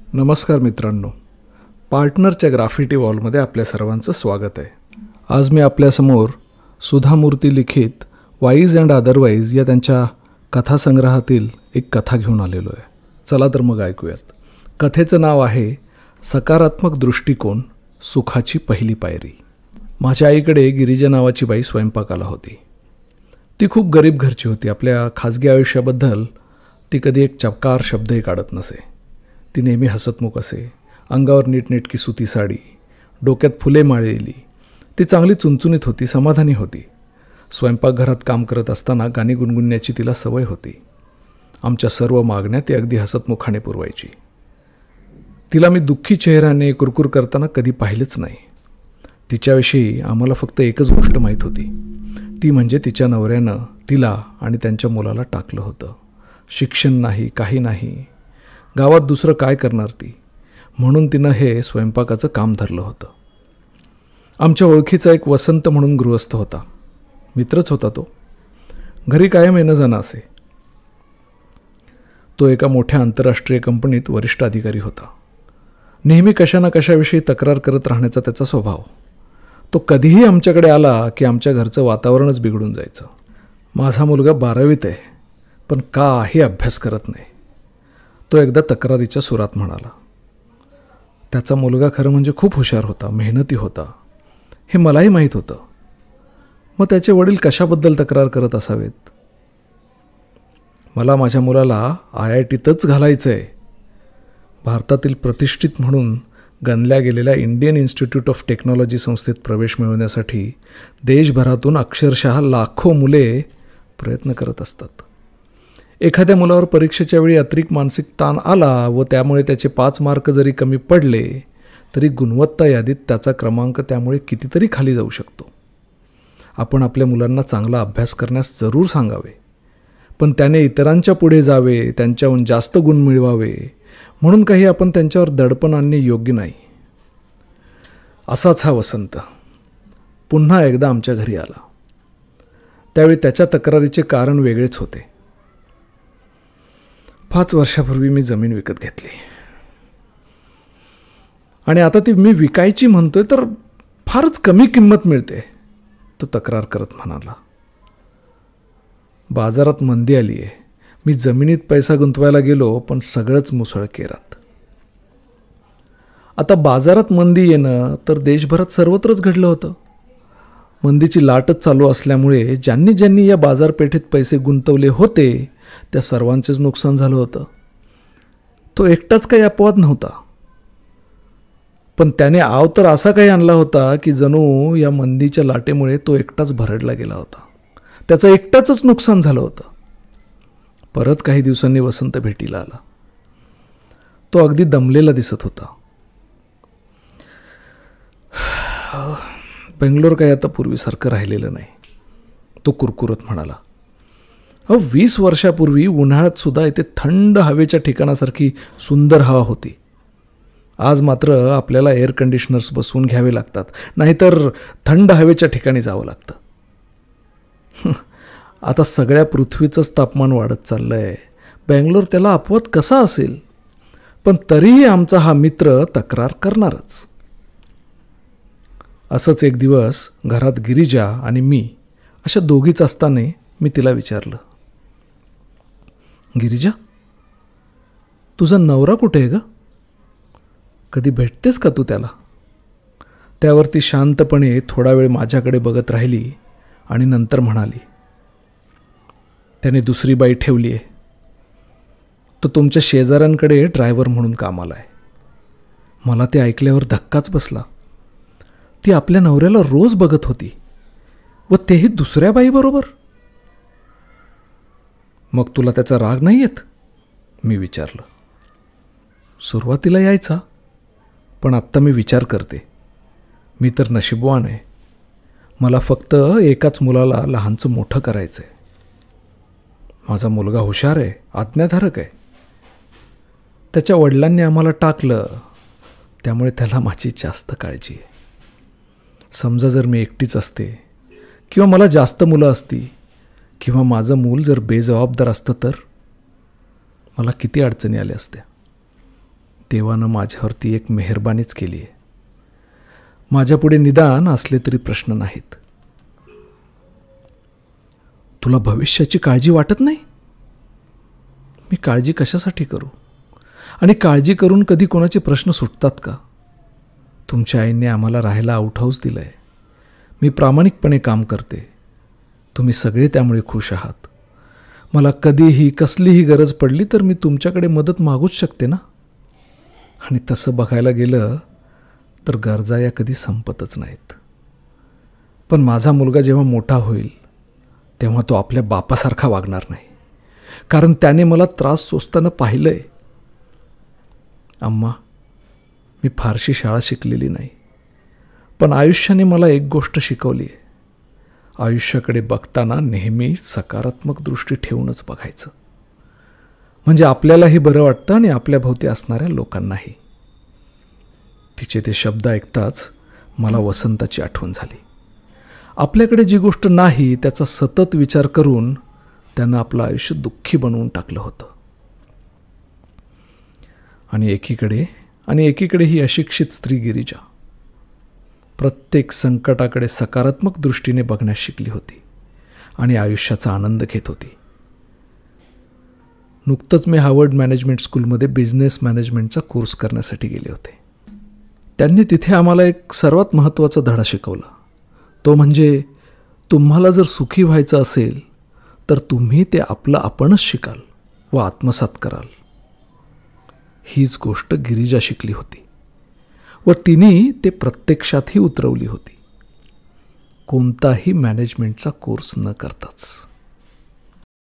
नमस्कार मित्रांनो, पार्टनरच्या ग्राफिटी वॉलमध्ये आपल्या सर्वांचं स्वागत आहे. आज मी आपल्यासमोर सुधा मूर्ती लिखित वाईज अँड अदरवाईज या त्यांच्या कथासंग्रहातील एक कथा घेऊन आलेलो आहे. चला तर मग ऐकूयात. कथेचं नाव आहे सकारात्मक दृष्टिकोन, सुखाची पहिली पायरी. माझ्या आईकडे गिरिजा नावाची बाई स्वयंपाकाला होती. ती खूप गरीब घरची होती. आपल्या खाजगी आयुष्याबद्दल ती कधी एक चपकार शब्दही काढत नसे. ती नेहमी हसतमुख असे. अंगावर नीटनेटकी सुती साडी, डोक्यात फुले माळलेली. ती चांगली चुणचुणीत होती, समाधानी होती. स्वयंपाकघरात काम करत असताना गाणी गुणगुणण्याची तिला सवय होती. आमच्या सर्व मागण्या ती अगदी हसतमुखाने पुरवायची. तिला मी दुःखी चेहऱ्याने कुरकुर करताना कधी पाहिलंच नाही. तिच्याविषयी आम्हाला फक्त एकच गोष्ट माहीत होती, ती म्हणजे तिच्या नवऱ्यानं तिला आणि त्यांच्या मुलाला टाकलं होतं. शिक्षण नाही, काही नाही. गावात दुसरं काय करणार ती, म्हणून तिनं हे स्वयंपाकाचं काम धरलं होतं. आमच्या ओळखीचा एक वसंत म्हणून गृहस्थ होता. मित्रच होता तो. घरी कायम येणं जाणं असे. तो एका मोठ्या आंतरराष्ट्रीय कंपनीत वरिष्ठ अधिकारी होता. नेहमी कशा ना कशाविषयी तक्रार करत राहण्याचा त्याचा स्वभाव. तो कधीही आमच्याकडे आला की आमच्या घरचं वातावरणच बिघडून जायचं. माझा मुलगा 12वीत आहे, पण काही अभ्यास करत नाही, तो एकदा तक्रारीच्या सुरात म्हणाला. त्याचा मुलगा खरं म्हणजे खूप हुशार होता, मेहनती होता, हे मलाही माहीत होतं. मग त्याचे वडील कशाबद्दल तक्रार करत असावेत? मला माझ्या मुलाला IITतच घालायचं आहे. भारतातील प्रतिष्ठित म्हणून गणल्या गेलेल्या इंडियन इन्स्टिट्यूट ऑफ टेक्नॉलॉजी संस्थेत प्रवेश मिळवण्यासाठी देशभरातून अक्षरशः लाखो मुले प्रयत्न करत असतात. एखाद्या मुलावर परीक्षेच्या वेळी अतिरिक्त मानसिक ताण आला व त्यामुळे त्याचे 5 मार्क जरी कमी पडले तरी गुणवत्ता यादीत त्याचा क्रमांक त्यामुळे कितीतरी खाली जाऊ शकतो. आपण आपल्या मुलांना चांगला अभ्यास करण्यास जरूर सांगावे, पण त्याने इतरांच्या पुढे जावे, त्यांच्याहून जास्त गुण मिळवावे म्हणून काही आपण त्यांच्यावर दडपण आणणे योग्य नाही. असाच हा वसंत पुन्हा एकदा आमच्या घरी आला. त्यावेळी त्याच्या तक्रारीचे कारण वेगळेच होते. 5 वर्षापूर्वी मी जमीन विकत घेतली आणि आता ती मी विकायची म्हणतोय तर फारच कमी किंमत मिळते, तो तक्रार करत म्हणाला. बाजारात मंदी आली आहे. मी जमिनीत पैसा गुंतवायला गेलो पण सगळंच मुसळकेरात. आता बाजारात मंदी येणं तर देशभरात सर्वत्रच घडलं होतं. मंदीची लाटच चालू असल्यामुळे ज्यांनी ज्यांनी या बाजारपेठेत पैसे गुंतवले होते त्या सर्वांचेच नुकसान झालं होतं. तो एकटाच काही अपवाद नव्हता, पण त्याने आव तर असा काही आणला होता की जणू या मंदीच्या लाटेमुळे तो एकटाच भरडला गेला होता. त्याचं एकटाचंच नुकसान झालं होतं. परत काही दिवसांनी वसंत भेटीला आला. तो अगदी दमलेला दिसत होता. बेंगलोर काही आता पूर्वीसारखं राहिलेलं नाही, तो कुरकुरत म्हणाला. 20 वर्षापूर्वी उन्हाळ्यात सुद्धा इथे थंड हवेच्या ठिकाणासारखी सुंदर हवा होती. आज मात्र आपल्याला एअर कंडिशनर्स बसवून घ्यावे लागतात, नाहीतर थंड हवेच्या ठिकाणी जावं लागतं. आता सगळ्या पृथ्वीचंच तापमान वाढत चाललं आहे. बेंगलोर त्याला अपवाद कसा असेल? पण तरीही आमचा हा मित्र तक्रार करणारच. असंच एक दिवस घरात गिरिजा आणि मी अशा दोघीच असताना मी तिला विचारलं, गिरिजा, तुझा नवरा कुठे आहे ग? कधी भेटतेस का तू त्याला? त्यावर ती शांतपणे थोडा वेळ माझ्याकडे बघत राहिली आणि नंतर म्हणाली, त्याने दुसरी बाई ठेवली आहे. तो तुमच्या शेजाऱ्यांकडे ड्रायव्हर म्हणून कामाला आहे. मला ते ऐकल्यावर धक्काच बसला. ती आपल्या नवऱ्याला रोज बघत होती व तेही दुसऱ्या बाईबरोबर. मग तुला त्याचा राग नाही येत? मी विचारलं. सुरुवातीला यायचा, पण आत्ता मी विचार करते, मी तर नशीबवान आहे. मला फक्त एकाच मुलाला लहानचं मोठं करायचं आहे. माझा मुलगा हुशार आहे, आज्ञाधारक आहे. त्याच्या वडिलांनी आम्हाला टाकलं, त्यामुळे त्याला माझी जास्त काळजी आहे. समजा जर मी एकटीच असते किंवा मला जास्त मुलं असती किंवा माझं मूल जर बेजबाबदार असतं तर मला किती अडचणी आल्या असत्या. देवानं माझ्यावरती एक मेहरबानीच केली आहे. माझ्यापुढे निदान असले तरी प्रश्न नाहीत. तुला भविष्याची काळजी वाटत नाही? मी काळजी कशासाठी करू? आणि काळजी करून कधी कोणाचे प्रश्न सुटतात का? तुमच्या आईने आम्हाला राहायला आउट हाऊस दिलं आहे. मी प्रामाणिकपणे काम करते. तुम्ही सगळे त्यामुळे खुश आहात. मला कधीही कसलीही गरज पडली तर मी तुमच्याकडे मदत मागूच शकते ना. आणि तसं बघायला गेलं तर गरजा या कधी संपतच नाहीत. पण माझा मुलगा जेव्हा मोठा होईल तेव्हा तो आपल्या बापासारखा वागणार नाही, कारण त्याने मला त्रास सोसताना पाहिलं आहे. अम्मा, मी फारशी शाळा शिकलेली नाही, पण आयुष्याने मला एक गोष्ट शिकवली आहे. आयुष्याकडे बघताना नेहमी सकारात्मक दृष्टी ठेवूनच बघायचं, म्हणजे आपल्यालाही बरं वाटतं आणि आपल्या भोवती असणाऱ्या लोकांनाही. तिचे ते शब्द ऐकताच मला वसंताची आठवण झाली. आपल्याकडे जी गोष्ट नाही त्याचा सतत विचार करून त्यानं आपलं आयुष्य दुःखी बनवून टाकलं होतं. आणि एकीकडे ही अशिक्षित स्त्री गिरिजा प्रत्येक संकटाकडे सकारात्मक दृष्टीने बघण्यास शिकली होती आणि आयुष्याचा आनंद घेत होती. नुकतंच मी हार्वर्ड मॅनेजमेंट स्कूलमध्ये बिझनेस मॅनेजमेंटचा कोर्स करण्यासाठी गेले होते. त्यांनी तिथे आम्हाला एक सर्वात महत्त्वाचा धडा शिकवला. तो म्हणजे तुम्हाला जर सुखी व्हायचं असेल तर तुम्ही ते आपलं आपणच शिकाल व आत्मसात कराल. हीच गोष्ट गिरिजा शिकली होती व तिने ते प्रत्यक्षातही उतरवली होती, कोणताही मॅनेजमेंटचा कोर्स न करताच.